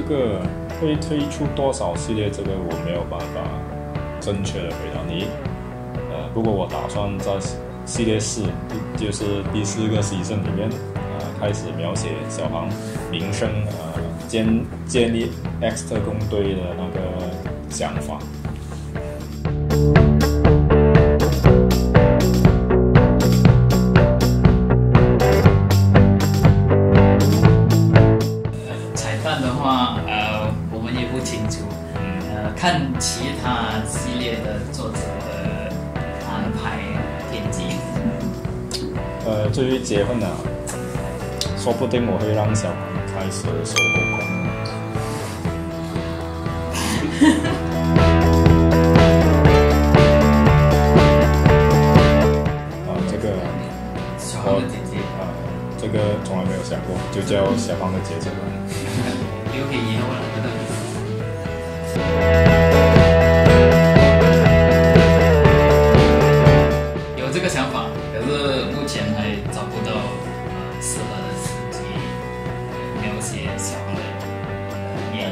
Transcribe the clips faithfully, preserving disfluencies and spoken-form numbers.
个会推出多少系列，这个我没有办法正确的回答你。呃，不过我打算在系列四，就是第四个 season 里面，呃，开始描写小航民生，呃，建建立 X 特工队的那个想法。 彩蛋的话，呃，我们也不清楚，呃，看其他系列的作者的安排天机。 呃，至于结婚啊，说不定我会让小航开始手后工。啊，这个小航的姐姐， 啊，这个从来没有想过，就叫小航的姐姐吧。 留给以后了，真的。有这个想法，可是目前还找不到适合的时机描写小航的面。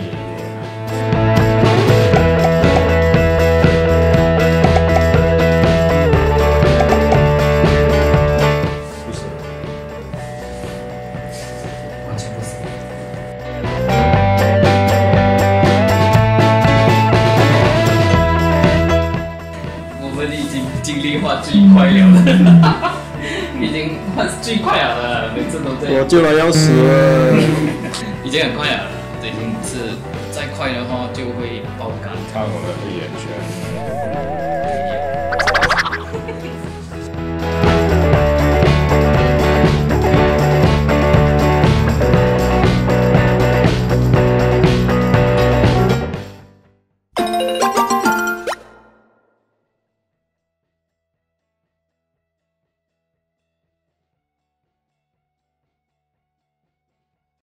不是， 完全不是。我们已经经历画最快了，已经画最快了的，每次都这样。 我救了要死了。 已经很快了，已经是再快的话就会爆肝。 看我的黑眼圈。